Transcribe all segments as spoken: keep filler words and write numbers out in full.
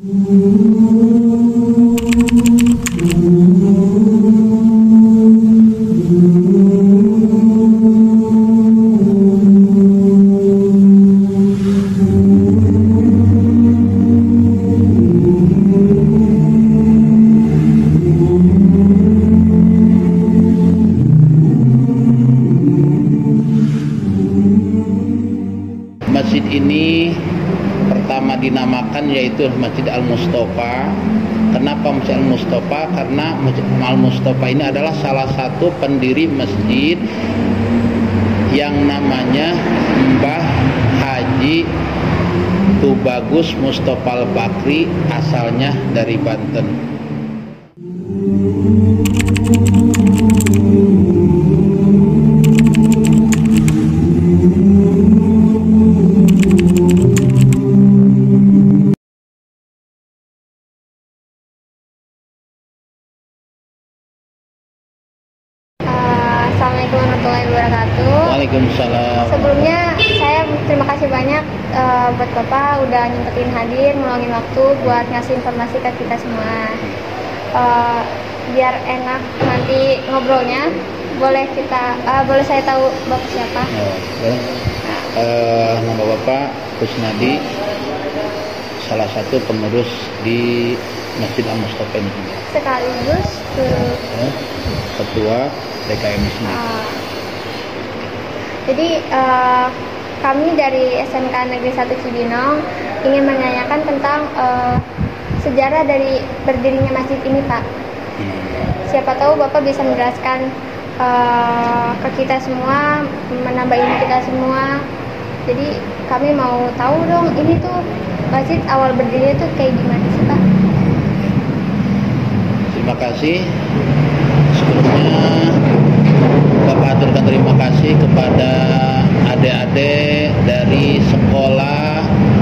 Masjid ini pertama dinamakan yaitu Masjid Al-Mustofa. Kenapa Masjid Al-Mustofa? Karena Masjid Al-Mustofa ini adalah salah satu pendiri masjid yang namanya Mbah Haji Tubagus Mustofa Al-Bakri, asalnya dari Banten. Assalamualaikum warahmatullahi wabarakatuh. Waalaikumsalam. Sebelumnya saya terima kasih banyak uh, buat Bapak udah nyempetin hadir, meluangin waktu buat ngasih informasi ke kita semua. Uh, biar enak nanti ngobrolnya, boleh kita uh, boleh saya tahu Bapak siapa? Oh, boleh. Uh, nama Bapak Kusnadi, salah satu pengurus di Masjid Al-Mustofa ini. Sekaligus uh, Ketua D K M sini. Uh, jadi uh, kami dari S M K Negeri satu Cibinong ingin menanyakan tentang uh, sejarah dari berdirinya masjid ini, Pak. Hmm. Siapa tahu Bapak bisa menjelaskan uh, ke kita semua, menambah ilmu kita semua. Jadi kami mau tahu dong, ini tuh masjid awal berdirinya tuh kayak gimana sih, Pak? Terima kasih. Sebelumnya Bapak aturkan terima kasih kepada adik-adik dari sekolah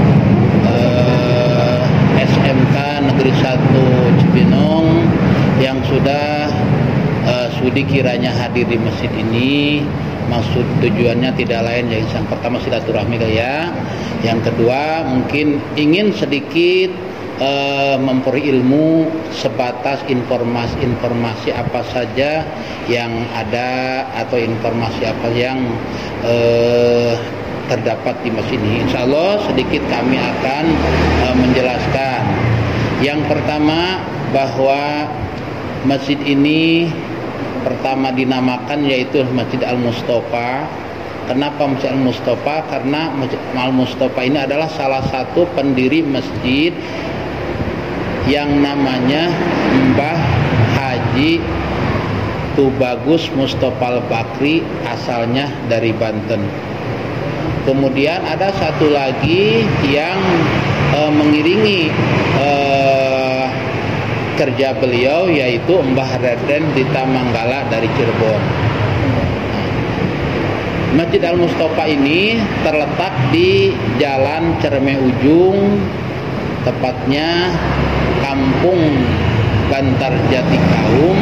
eh, S M K Negeri satu Cibinong yang sudah eh, sudi kiranya hadir di masjid ini. Maksud tujuannya tidak lain, yang pertama silaturahmi ya. Yang kedua mungkin ingin sedikit uh, memperoleh ilmu sebatas informasi-informasi apa saja yang ada atau informasi apa yang uh, terdapat di masjid ini. Insya Allah sedikit kami akan uh, menjelaskan. Yang pertama bahwa masjid ini pertama dinamakan yaitu Masjid Al-Mustofa. Kenapa Masjid Al-Mustofa? Karena Masjid Al-Mustofa ini adalah salah satu pendiri masjid yang namanya Mbah Haji Tubagus Mustofa Al-Bakri, asalnya dari Banten. Kemudian ada satu lagi yang e, mengiringi e, kerja beliau, yaitu Mbah Raden Dita Manggala dari Cirebon. Masjid Al-Mustofa ini terletak di Jalan Cerme Ujung, tepatnya Kampung Bantar Jati Kaum,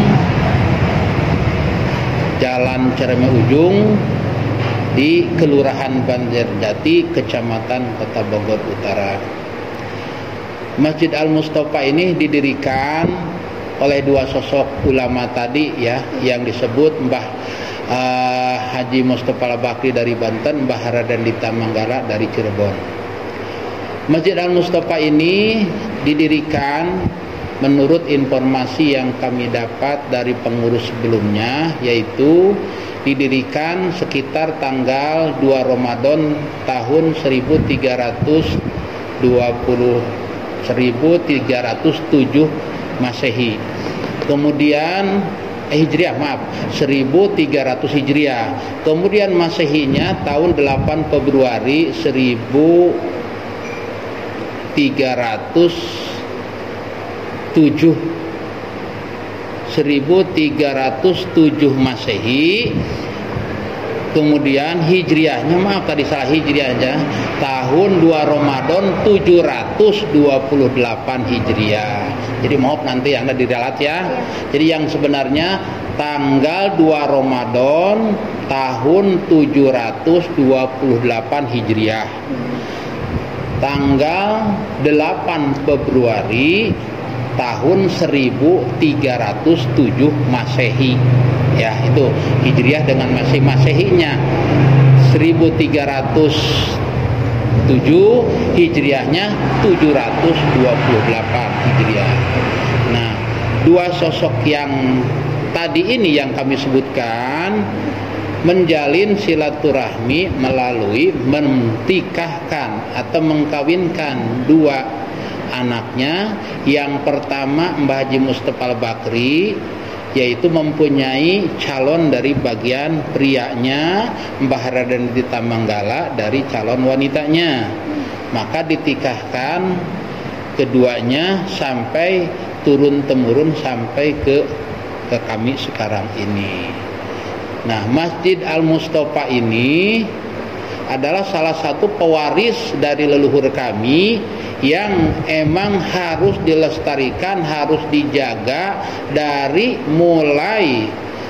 Jalan Cerme Ujung di Kelurahan Banjarjati, Kecamatan Kota Bogor Utara. Masjid Al-Mustofa ini didirikan oleh dua sosok ulama tadi ya, yang disebut Mbah uh, Haji Mustofa Al-Bakri dari Banten, Mbah Raden Dita Manggala dari Cirebon. Masjid Al-Mustofa ini didirikan menurut informasi yang kami dapat dari pengurus sebelumnya, yaitu didirikan sekitar tanggal dua Ramadan tahun seribu tiga ratus dua puluh seribu tiga ratus tujuh Masehi. Kemudian eh, Hijriah, maaf, seribu tiga ratus Hijriah. Kemudian Masehinya tahun delapan Februari seribu tiga ratus tujuh seribu tiga ratus tujuh Masehi. Kemudian Hijriahnya, maaf tadi salah, Hijriahnya tahun dua Ramadan tujuh ratus dua puluh delapan Hijriah. Jadi maaf nanti Anda diralat ya. Jadi yang sebenarnya tanggal dua Ramadan tahun tujuh ratus dua puluh delapan Hijriah. tanggal delapan Februari tahun seribu tiga ratus tujuh Masehi. Ya, itu Hijriah dengan Masehi. Masehinya seribu tiga ratus tujuh, Hijriahnya tujuh ratus dua puluh delapan Hijriah. Nah, dua sosok yang tadi ini yang kami sebutkan menjalin silaturahmi melalui mentikahkan atau mengkawinkan dua anaknya. Yang pertama Mbah Haji Mustofa Al-Bakri, yaitu mempunyai calon dari bagian prianya, Mbah Raden Dita Manggala dari calon wanitanya. Maka ditikahkan keduanya sampai turun temurun sampai ke ke kami sekarang ini. Nah, Masjid Al-Mustofa ini adalah salah satu pewaris dari leluhur kami yang emang harus dilestarikan, harus dijaga dari mulai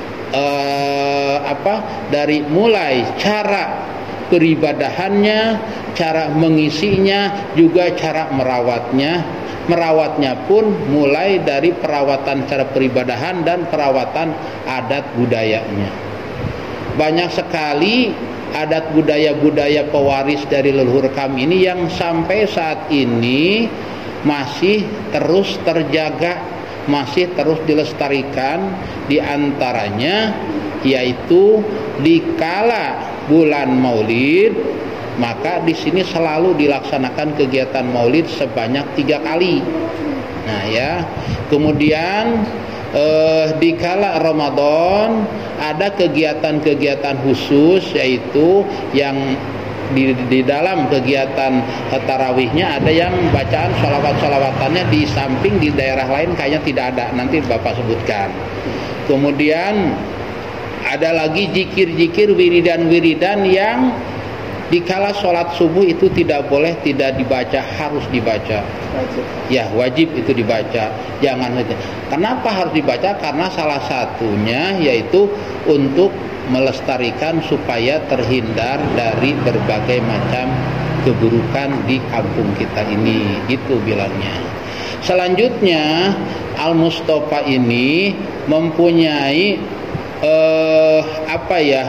eh, apa? Dari mulai cara peribadahannya, cara mengisinya, juga cara merawatnya. Merawatnya pun mulai dari perawatan cara peribadahan dan perawatan adat budayanya. Banyak sekali adat budaya-budaya pewaris dari leluhur kami ini yang sampai saat ini masih terus terjaga, masih terus dilestarikan. Di antaranya yaitu di kala bulan Maulid, maka di sini selalu dilaksanakan kegiatan Maulid sebanyak tiga kali. Nah ya, kemudian eh, di kala Ramadan ada kegiatan-kegiatan khusus, yaitu yang di, di dalam kegiatan tarawihnya ada yang bacaan sholawat-sholawatannya di samping di daerah lain kayaknya tidak ada, nanti Bapak sebutkan. Kemudian ada lagi zikir-zikir, wiridan-wiridan yang dikala sholat subuh itu tidak boleh tidak dibaca, harus dibaca. Wajib. Ya, wajib itu dibaca. Jangan. Kenapa harus dibaca? Karena salah satunya yaitu untuk melestarikan supaya terhindar dari berbagai macam keburukan di kampung kita ini. Itu bilangnya. Selanjutnya, Al-Mustofa ini mempunyai eh, apa ya?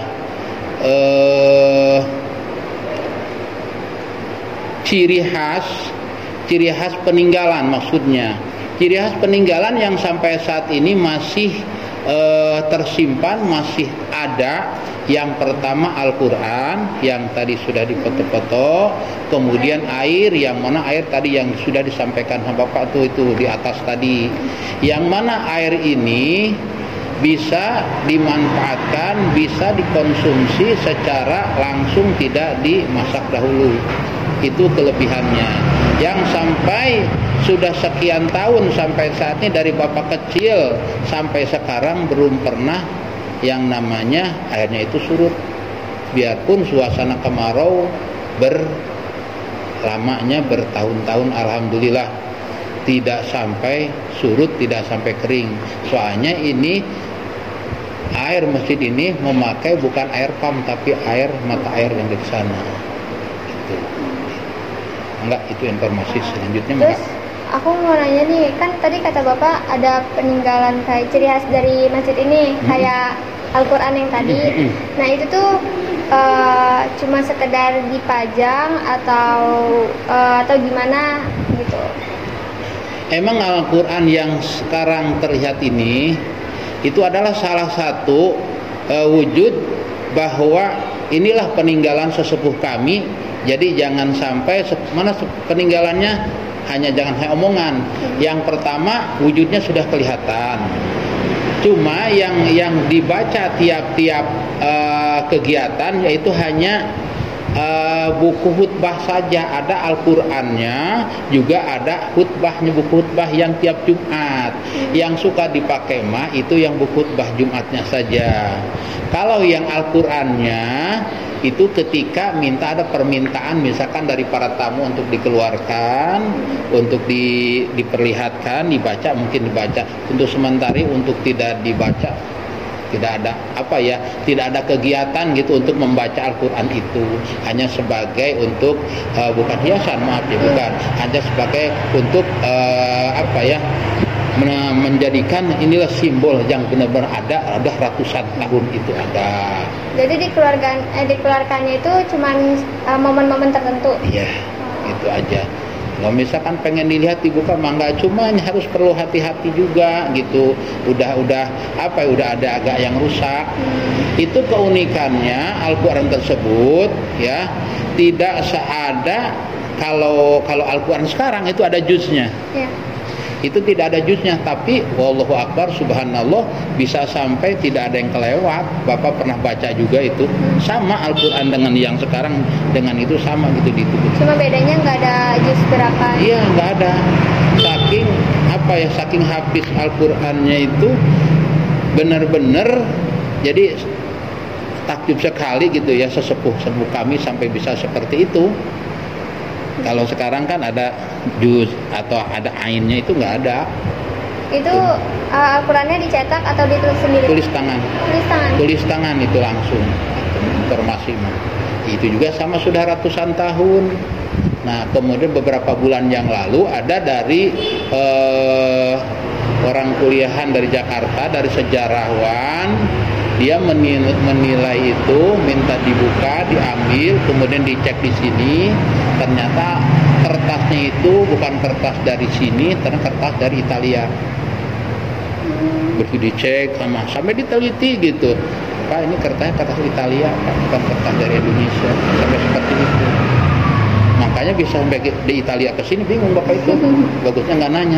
Eh, ciri khas, ciri khas peninggalan maksudnya. Ciri khas peninggalan yang sampai saat ini masih e, tersimpan, masih ada. Yang pertama Al-Quran yang tadi sudah dipoto-foto, kemudian air, yang mana air tadi yang sudah disampaikan sama Bapak tuh itu di atas tadi. Yang mana air ini bisa dimanfaatkan, bisa dikonsumsi secara langsung, tidak dimasak dahulu. Itu kelebihannya, yang sampai sudah sekian tahun sampai saat ini dari Bapak kecil sampai sekarang belum pernah yang namanya airnya itu surut. Biarpun suasana kemarau berlamanya bertahun-tahun, alhamdulillah tidak sampai surut, tidak sampai kering. Soalnya ini air masjid ini memakai bukan air pam tapi air mata air yang di sana. Gitu. Enggak, itu informasi selanjutnya. Terus aku mau nanya nih, kan tadi kata Bapak ada peninggalan kayak ciri khas dari masjid ini, hmm. kayak Al-Quran yang tadi. Hmm. Nah itu tuh uh, cuma sekedar dipajang atau uh, atau gimana gitu? Emang Al-Quran yang sekarang terlihat ini itu adalah salah satu uh, wujud bahwa inilah peninggalan sesepuh kami. Jadi jangan sampai mana peninggalannya hanya jangan hanya omongan. Yang pertama wujudnya sudah kelihatan. Cuma yang yang dibaca tiap-tiap uh, kegiatan yaitu hanya uh, buku khutbah saja. Ada Al-Qur'annya, juga ada khutbahnya, buku khutbah yang tiap Jumat. Yang suka dipakai mah itu yang buku khutbah Jumatnya saja. Kalau yang Al-Qur'annya itu ketika minta ada permintaan misalkan dari para tamu untuk dikeluarkan, untuk di, diperlihatkan, dibaca, mungkin dibaca. Untuk sementara untuk tidak dibaca tidak ada apa ya, tidak ada kegiatan gitu untuk membaca Al-Quran itu, hanya sebagai untuk uh, bukan hiasan, maaf ya, bukan, hanya sebagai untuk uh, apa ya, men- menjadikan inilah simbol yang benar-benar ada, ada ratusan tahun itu ada. Jadi dikeluarkan, eh, dikeluarkannya itu cuman uh, momen-momen tertentu. Iya, itu aja. Kalau misalkan pengen dilihat dibuka mangga, cuma harus perlu hati-hati juga gitu. Udah udah apa ya, udah ada agak yang rusak. Hmm. Itu keunikannya Al-Qur'an tersebut ya, tidak seada kalau kalau Al-Qur'an sekarang itu ada juznya. Ya. Itu tidak ada juznya, tapi wallahu akbar subhanallah bisa sampai tidak ada yang kelewat. Bapak pernah baca juga itu, sama Al-Qur'an dengan yang sekarang dengan itu sama gitu di itu. Cuma bedanya nggak ada juz berapa? Iya, nggak ada. Saking apa ya, saking hafiz Al-Qur'annya itu benar-benar, jadi takjub sekali gitu ya, sesepuh sepuh kami sampai bisa seperti itu. Kalau sekarang kan ada juz atau ada ainnya, itu nggak ada. Itu uh, Al-Qur'annya dicetak atau ditulis sendiri? Tulis tangan. Tulis tangan. Tulis tangan itu langsung. Informasi mah. Itu juga sama sudah ratusan tahun. Nah, kemudian beberapa bulan yang lalu ada dari uh, orang kuliahan dari Jakarta, dari sejarawan, dia menilai itu, minta dibuka, diambil, kemudian dicek di sini, ternyata kertasnya itu bukan kertas dari sini, ternyata kertas dari Italia. Begitu dicek sama, sampai diteliti gitu, Pak ini kertasnya kertas Italia, Pak, bukan kertas dari Indonesia, sampai seperti itu. Makanya bisa sampai di Italia ke sini bingung Bapak itu, bagusnya nggak nanya.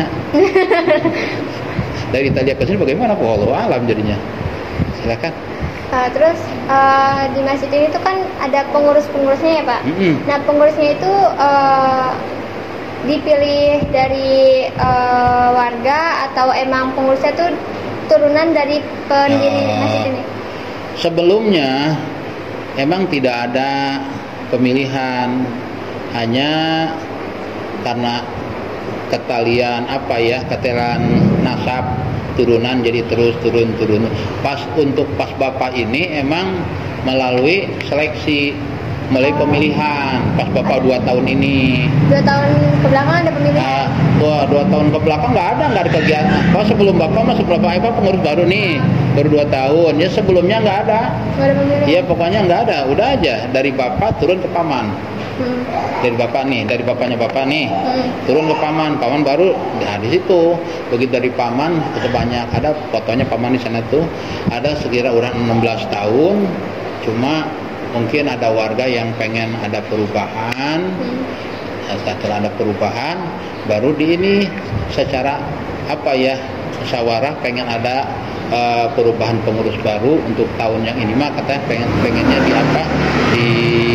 Dari Italia ke sini bagaimana? Wallahu alam jadinya. Silakan. Uh, terus uh, di masjid ini tuh kan ada pengurus-pengurusnya ya Pak. Mm-hmm. Nah pengurusnya itu uh, dipilih dari uh, warga atau emang pengurusnya tuh turunan dari pendiri uh, masjid ini? Sebelumnya emang tidak ada pemilihan, hanya karena ketalian apa ya, ketalian nasab turunan, jadi terus turun turun. Pas untuk pas Bapak ini emang melalui seleksi, melalui oh. pemilihan. Pas Bapak dua tahun ini. Dua tahun ke belakang ada pemilihan? Nah, dua, dua tahun ke belakang nggak ada, nggak ada kegiatan. Kalau sebelum Bapak masuk Bapak Eva pengurus baru nih, baru dua tahun. Ya sebelumnya nggak ada. Nggak ada pemilihan? Iya pokoknya nggak ada. Udah aja dari Bapak turun ke Paman. Hmm. Dari bapak nih, dari bapaknya bapak nih, hmm. turun ke paman, paman baru, nah di situ, begitu dari paman sebanyak ada fotonya paman di sana tuh, ada sekira orang enam belas tahun, cuma mungkin ada warga yang pengen ada perubahan, hmm. nah, setelah ada perubahan, baru di ini secara apa ya, musyawarah pengen ada uh, perubahan pengurus baru untuk tahun yang ini mah katanya pengen pengennya di apa di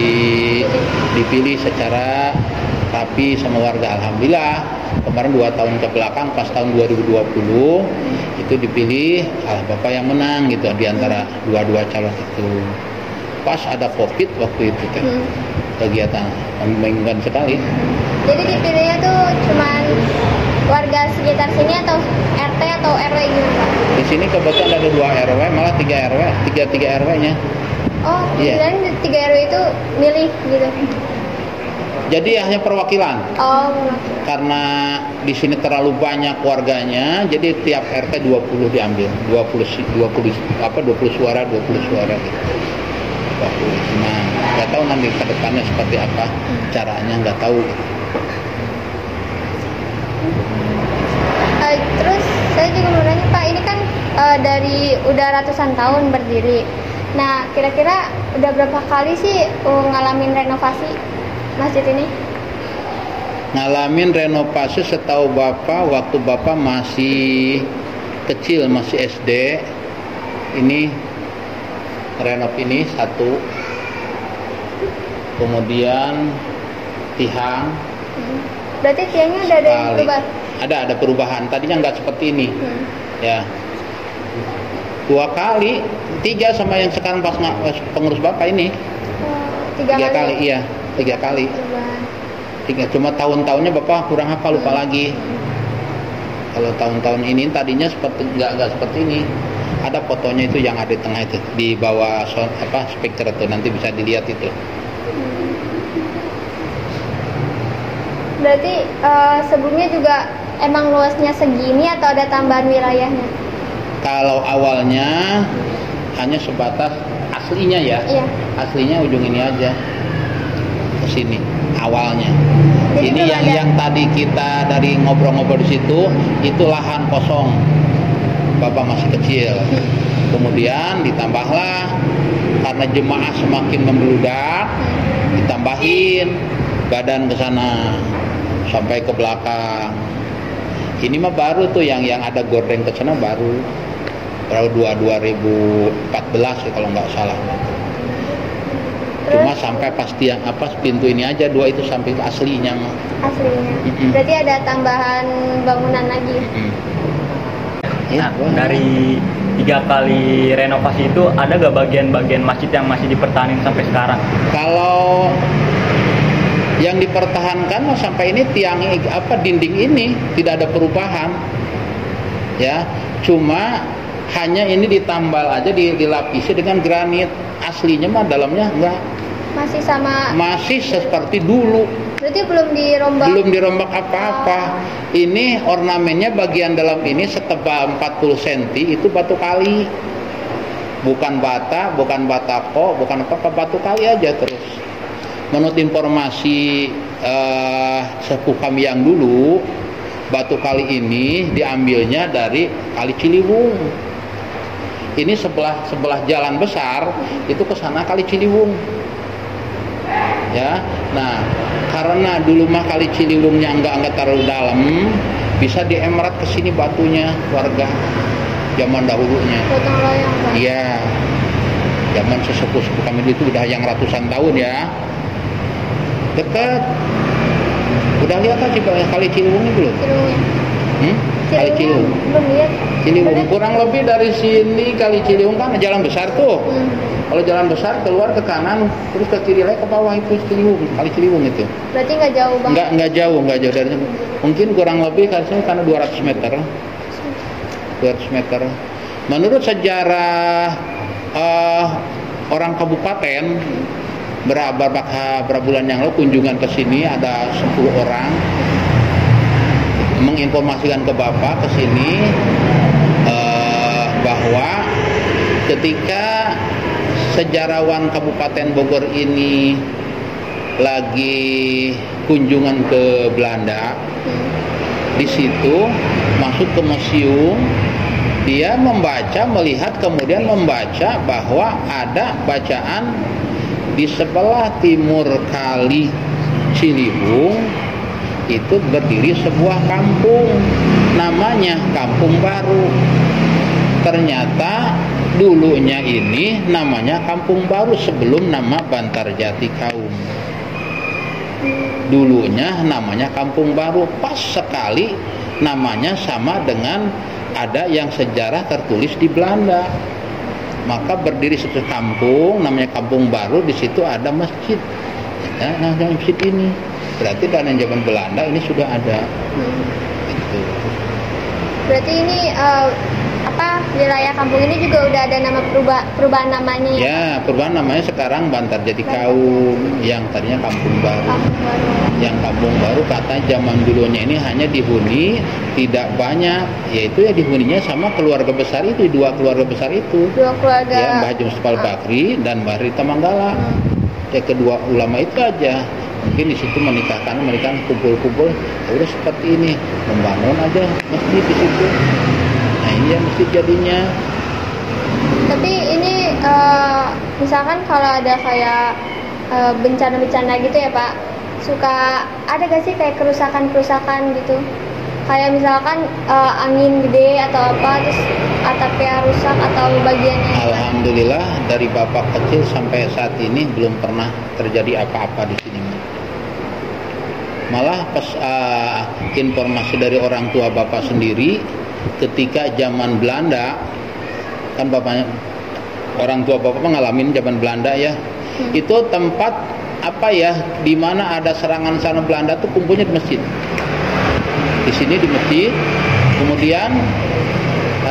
dipilih secara rapi sama warga. Alhamdulillah kemarin dua tahun ke belakang pas tahun dua ribu dua puluh itu dipilih ah, Bapak yang menang gitu di antara dua-dua calon itu. Pas ada Covid waktu itu teh. Hmm. Kegiatan membingungkan sekali. Jadi dipilihnya tuh cuman warga sekitar sini atau R T atau R W gitu Pak? Di sini kebetulan ada dua R W, malah tiga R W, tiga tiga R W-nya. Oh, kemudian yeah. tiga R W itu milih gitu. Jadi hanya perwakilan. Oh. Karena di sini terlalu banyak warganya, jadi tiap R T dua puluh diambil, dua puluh dua puluh apa dua puluh suara, dua puluh suara gitu. dua puluh. Nah, enggak tahu nanti ke depannya seperti apa caranya, enggak tahu gitu. Uh, terus saya juga mau nanya Pak, ini kan uh, dari udah ratusan tahun berdiri. Nah, kira-kira udah berapa kali sih uh, ngalamin renovasi masjid ini? Ngalamin renovasi setahu Bapak waktu Bapak masih kecil, masih S D. Ini renov ini satu. Kemudian tiang. Berarti tiangnya udah ada yang berubah? Ada, ada perubahan. Tadinya nggak seperti ini. Hmm. Ya. Dua kali, tiga sama yang sekarang pas pengurus Bapak ini. Oh, tiga, tiga kali. kali, iya, tiga kali. Tiga, cuma tahun-tahunnya Bapak kurang hafal, lupa hmm. lagi. Kalau tahun-tahun ini tadinya seperti nggak nggak seperti ini. Ada fotonya itu yang ada di tengah itu, di bawah so, apa speaker itu, nanti bisa dilihat itu. Berarti uh, sebelumnya juga emang luasnya segini atau ada tambahan wilayahnya? Kalau awalnya hanya sebatas aslinya ya, iya. aslinya ujung ini aja ke sini awalnya. Jadi ini yang ada... yang tadi kita dari ngobrol-ngobrol di situ itu lahan kosong, Bapak masih kecil. Kemudian ditambahlah karena jemaah semakin membludak, ditambahin badan ke sana sampai ke belakang. Ini mah baru tuh yang yang ada gordeng ke sana baru. Baru dua ribu empat belas ya kalau nggak salah. Cuma sampai pasti yang apa pintu ini aja dua itu sampai aslinya. Aslinya. Mm-mm. Berarti ada tambahan bangunan lagi. Mm. Nah, dari tiga kali renovasi itu ada gak bagian-bagian masjid yang masih dipertahankan sampai sekarang? Kalau yang dipertahankan sampai ini tiang apa dinding ini tidak ada perubahan, ya. Cuma hanya ini ditambal aja, dilapisi dengan granit. Aslinya mah dalamnya enggak. Masih sama. Masih seperti dulu. Berarti belum dirombak. Belum dirombak apa-apa. Oh. Ini ornamennya bagian dalam ini setebal empat puluh sentimeter itu batu kali. Bukan bata, bukan batako, bukan apa-apa, batu kali aja terus. Menurut informasi uh, sepuh kami yang dulu, batu kali ini diambilnya dari Kali Ciliwung. Ini sebelah sebelah jalan besar itu ke sana Kali Ciliwung. Ya, nah karena dulu mah Kali Ciliwungnya enggak enggak terlalu dalam, bisa diemerat ke sini batunya warga zaman dahulunya. Gotong royong. Iya, zaman sesepuh-sepuh kami itu udah yang ratusan tahun ya. Dekat. Udah lihat aja Kali Ciliwung itu loh. Ciliwungnya. Hmm? Kali Ciliwung. Belum lihat. Ciliwung kurang lebih dari sini Kali Ciliwung kan jalan besar tuh. Hmm. Kalau jalan besar keluar ke kanan terus ke kiri lagi ke bawah itu Ciliwung, Kali Ciliwung itu. Berarti nggak jauh banget. Nggak nggak jauh, nggak jauh dari sini. Mungkin kurang lebih kali sini karena dua ratus meter. dua ratus meter. Menurut sejarah uh, orang kabupaten berapa berapa bulan yang lalu kunjungan ke sini ada sepuluh orang menginformasikan ke Bapak ke sini uh, bahwa ketika sejarawan Kabupaten Bogor ini lagi kunjungan ke Belanda, di situ masuk ke museum, dia membaca, melihat, kemudian membaca bahwa ada bacaan di sebelah timur Kali Ciliwung itu berdiri sebuah kampung namanya Kampung Baru. Ternyata dulunya ini namanya Kampung Baru sebelum nama Bantarjati Kaum. Dulunya namanya Kampung Baru, pas sekali namanya sama dengan ada yang sejarah tertulis di Belanda. Maka berdiri satu kampung namanya Kampung Baru, di situ ada masjid. Ya, nah masjid ini berarti dari zaman Belanda ini sudah ada. Hmm. Gitu. Berarti ini uh, apa wilayah kampung ini juga udah ada nama perubah, perubahan namanya ya? Ya, perubahan namanya sekarang Bantarjati Kaum, yang tadinya Kampung Baru. Kampung Baru. Yang Kampung Baru katanya zaman dulunya ini hanya dihuni tidak banyak, yaitu ya dihuninya sama keluarga besar itu, dua keluarga besar itu. Dua keluarga. Ya, Mbah Haji Mustafal Bakri dan Mbah Rita Manggala. Hmm. Ya, kedua ulama itu aja. Mungkin di situ menikahkan mereka kumpul-kumpul, ya udah seperti ini, membangun aja masjid di situ. Nah, ini yang masjid jadinya. Tapi ini uh, misalkan kalau ada kayak uh, bencana-bencana gitu ya Pak, suka ada gak sih kayak kerusakan-kerusakan gitu? Kayak misalkan uh, angin gede atau apa, terus atapnya rusak atau bagiannya? Alhamdulillah dari Bapak kecil sampai saat ini belum pernah terjadi apa-apa di sini. Malah pas uh, informasi dari orang tua Bapak sendiri, ketika zaman Belanda, kan bapaknya orang tua Bapak ngalamin zaman Belanda ya, hmm. itu tempat apa ya, di mana ada serangan sana Belanda tuh kumpulnya di masjid. Di sini di masjid, kemudian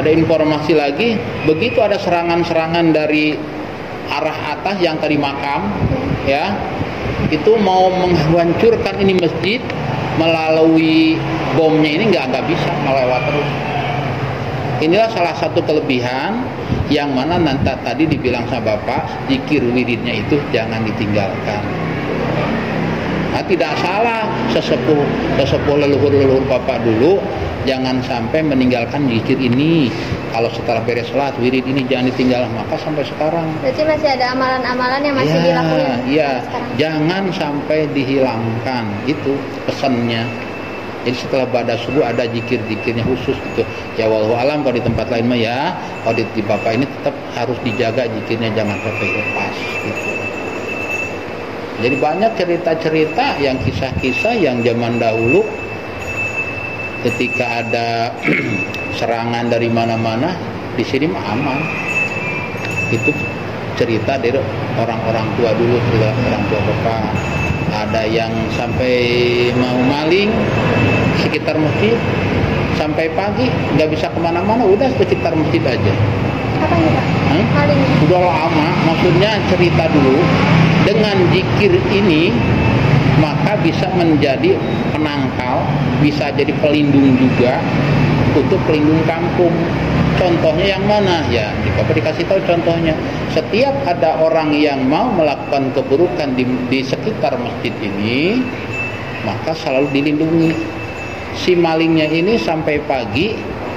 ada informasi lagi, begitu ada serangan-serangan dari arah atas yang tadi makam, ya, itu mau menghancurkan ini masjid melalui bomnya ini nggak nggak bisa, melewat terus. Inilah salah satu kelebihan yang mana nanti tadi dibilang sama Bapak, zikir wiridnya itu jangan ditinggalkan. Nah, tidak salah sesepuh sesepuh leluhur-leluhur Bapak dulu jangan sampai meninggalkan zikir ini. Kalau setelah beres sholat wirid ini jangan ditinggal, maka sampai sekarang. Berarti masih ada amalan-amalan yang masih ya, dilakukan. Iya, jangan sampai dihilangkan, itu pesannya. Jadi setelah badas subuh ada zikir-zikirnya khusus gitu. Ya wallahu alam, kalau di tempat lain mah ya, kalau di, di Bapak ini tetap harus dijaga zikirnya, jangan sampai lepas gitu. Jadi banyak cerita-cerita yang kisah-kisah yang zaman dahulu ketika ada serangan dari mana-mana, di sini mah aman. Itu cerita dari orang-orang tua dulu, cerita orang tua Bapak. Ada yang sampai mau maling sekitar masjid sampai pagi nggak bisa kemana-mana, udah sekitar masjid aja. Apa ini Pak? Hmm? Maling. Udah lama, maksudnya cerita dulu. Dengan zikir ini maka bisa menjadi penangkal, bisa jadi pelindung juga untuk pelindung kampung. Contohnya yang mana? Ya, Bapak dikasih tahu contohnya. Setiap ada orang yang mau melakukan keburukan di, di sekitar masjid ini, maka selalu dilindungi. Si malingnya ini sampai pagi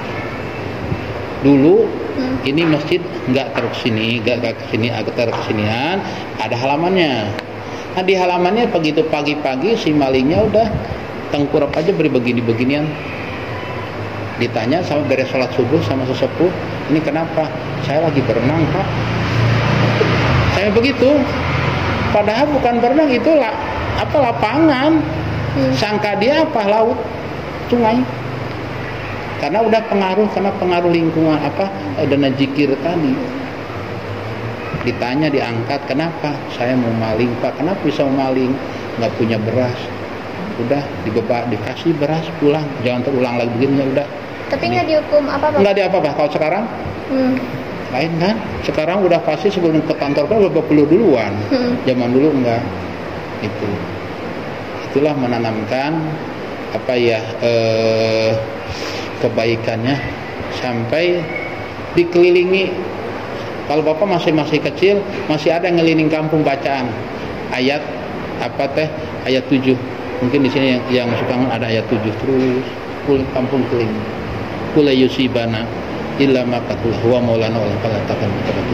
dulu, hmm. ini masjid nggak terkesini, nggak kesini, agak terkesinian, ada halamannya. Nah di halamannya begitu pagi-pagi si malingnya udah tengkurap aja beri begini-beginian. Ditanya sama beres sholat subuh sama sesepuh, ini kenapa? Saya lagi berenang Pak. Saya begitu. Padahal bukan berenang, itu lah, apa lapangan. Hmm. Sangka dia apa? Laut, sungai. Karena udah pengaruh, karena pengaruh lingkungan apa dana zikir tadi. Ditanya, diangkat, kenapa? Saya mau maling Pak. Kenapa bisa mau maling? Nggak punya beras. Udah dibebak, dikasih beras, pulang. Jangan terulang lagi begini, ya udah. Tapi nggak dihukum apa-apa? Nggak diapa-apa. Kalau sekarang hmm. lain kan? Sekarang udah pasti sebelum ke kantor kan udah perlu duluan. Hmm. Zaman dulu enggak. Itu. Itulah menanamkan apa ya eh, kebaikannya sampai dikelilingi. Kalau Bapak masih masih kecil, masih ada yang ngeliling kampung bacaan ayat apa teh ayat tujuh. Mungkin di sini yang, yang suka ada ayat tujuh terus keliling kampung keliling. Kula yusibana illa ma qatullah wa maulana wal falatakan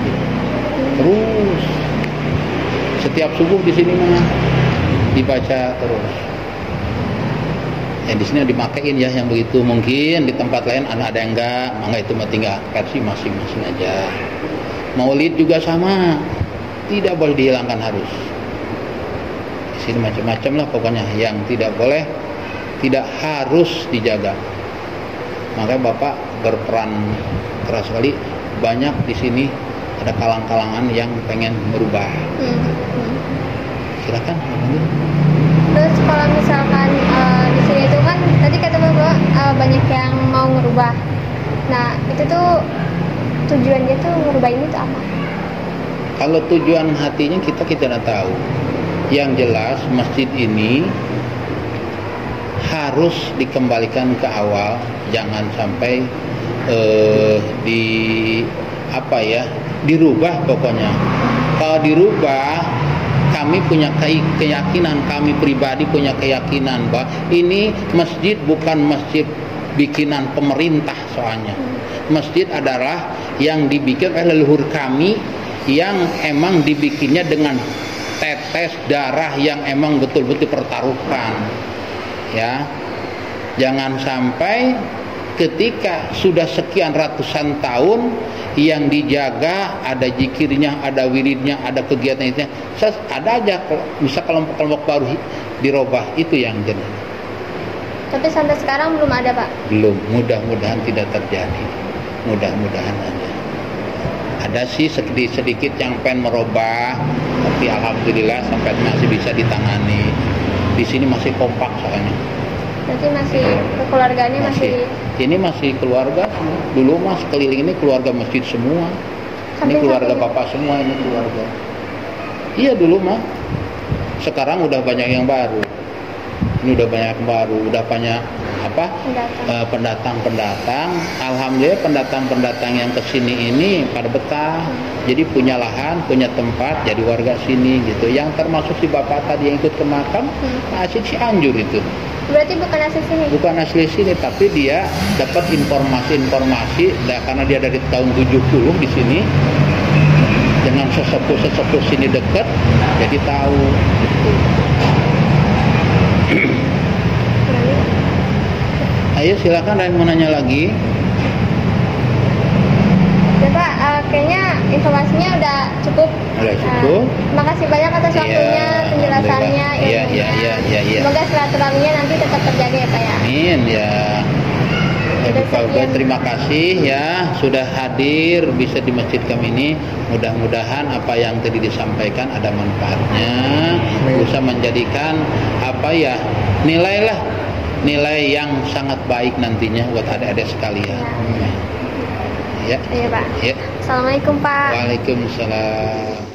terus setiap subuh di sini mah dibaca terus. Ya di sini dimakaiin ya yang begitu, mungkin di tempat lain ada yang enggak, maka itu mah tinggal versi masing-masing aja. Maulid juga sama, tidak boleh dihilangkan harus. Di sini macam-macam lah pokoknya yang tidak boleh, tidak harus dijaga. Makanya Bapak berperan keras sekali. Banyak di sini ada kalang-kalangan yang pengen merubah. Hmm. Silakan. Terus kalau misalkan uh, di sini itu kan tadi kata Bapak uh, banyak yang mau ngerubah. Nah itu tuh tujuan dia tuh ngerubah ini tuh apa? Kalau tujuan hatinya kita kita tidak tahu. Yang jelas masjid ini harus dikembalikan ke awal, jangan sampai uh, di apa ya dirubah pokoknya. Kalau dirubah, kami punya keyakinan, kami pribadi punya keyakinan bahwa ini masjid bukan masjid bikinan pemerintah soalnya. Masjid adalah yang dibikin oleh leluhur kami yang emang dibikinnya dengan tetes darah yang emang betul-betul pertaruhkan. Ya, jangan sampai ketika sudah sekian ratusan tahun yang dijaga, ada zikirnya, ada wiridnya, ada kegiatan itu, ada aja bisa kelompok-kelompok baru dirubah, itu yang jelas. Tapi sampai sekarang belum ada Pak? Belum, mudah-mudahan tidak terjadi, mudah-mudahan aja. Ada sih sedikit-sedikit yang pengen merubah, tapi alhamdulillah sampai masih bisa ditangani. Di sini masih kompak soalnya. Berarti masih kekeluargaannya masih, masih ini masih keluarga semua. Dulu mas keliling ini keluarga masjid semua. Ini keluarga bapak semua, ini keluarga. Iya dulu mah. Sekarang udah banyak yang baru. Ini udah banyak yang baru, udah banyak apa? Pendatang-pendatang. Uh, Alhamdulillah pendatang-pendatang yang kesini ini pada betah. Hmm. Jadi punya lahan, punya tempat, jadi warga sini gitu. Yang termasuk si bapak tadi yang ikut ke makam, hmm. asli Cianjur itu. Berarti bukan asli sini? Bukan asli sini, tapi dia dapat informasi-informasi karena dia dari tahun tujuh puluh di sini. Dengan sesepuh-sesepuh sini dekat, jadi tahu gitu. Ayo silakan, ada yang mau nanya lagi? Ya Pak, uh, kayaknya informasinya udah cukup. Udah cukup. Uh, makasih banyak atas waktunya, ya, penjelasannya, iya, iya, iya, iya, iya. Semoga silaturahminya nanti tetap terjaga ya Pak ya. Amin ya. Bapak, terima kasih ya sudah hadir bisa di masjid kami ini. Mudah-mudahan apa yang tadi disampaikan ada manfaatnya, bisa menjadikan apa ya nilai lah nilai yang sangat baik nantinya buat adik-adik sekalian. Ya. Iya Pak. Ya. Assalamualaikum Pak. Waalaikumsalam.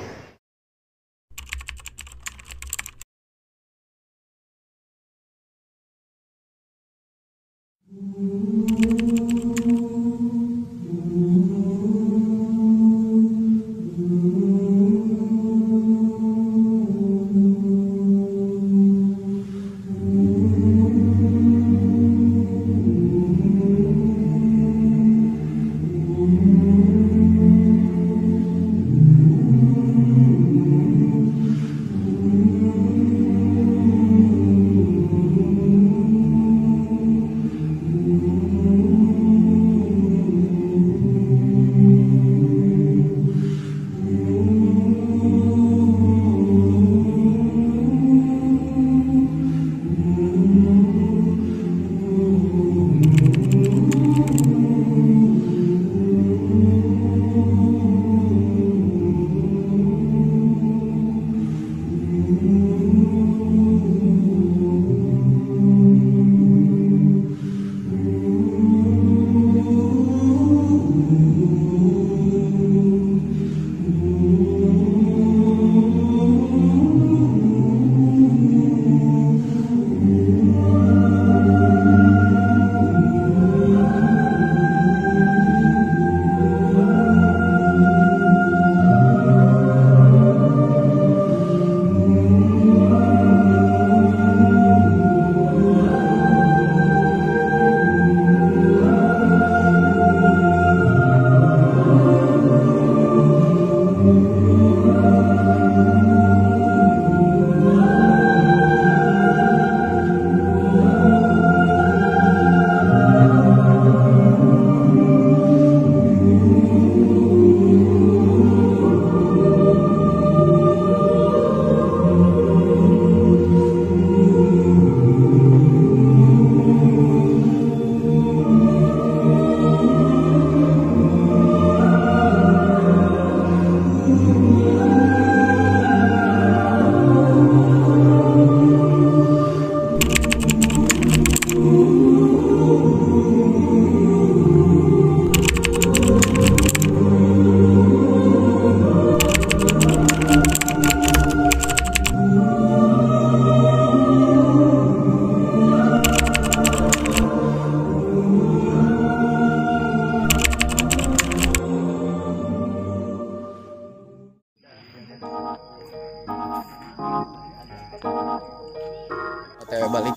O T W balik.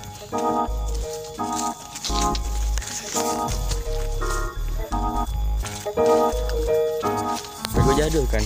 Bego jadul kan.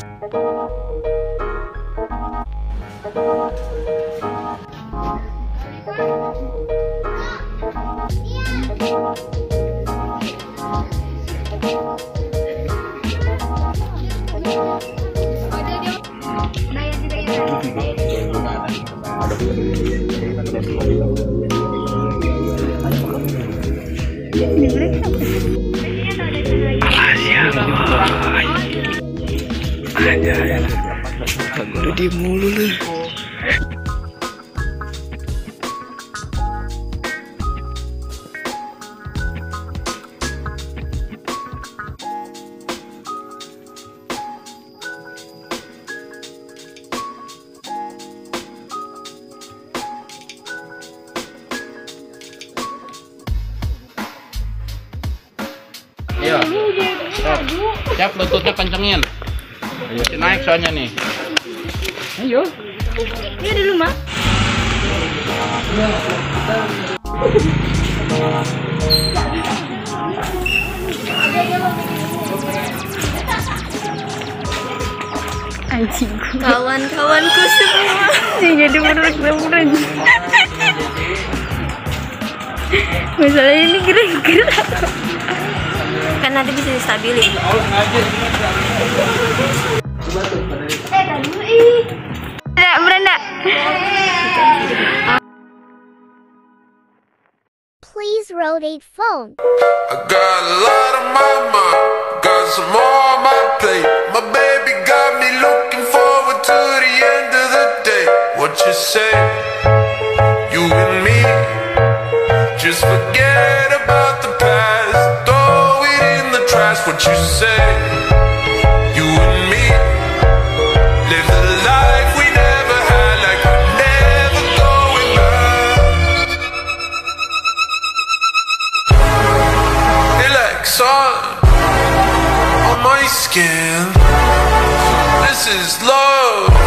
Udah diem mulu lu. Siap, lututnya kencengin. Masih naik soalnya nih. Ayo. Iya di rumah. Anjing. Kawan-kawanku semua. Jadi merek-merek. Masalahnya ini gerak-gerak. Kan nanti bisa distabilin. Eh, kamu ih. Beranda, beranda. Please rotate phone. I got a lot on my mind, got some more on my plate. My baby got me looking forward to the end of the day. What you say? You and me, just forget about the past, throw it in the trash. What you say? You and me, live the life we never had, like we're never going back. Relax on, on my skin. This is love.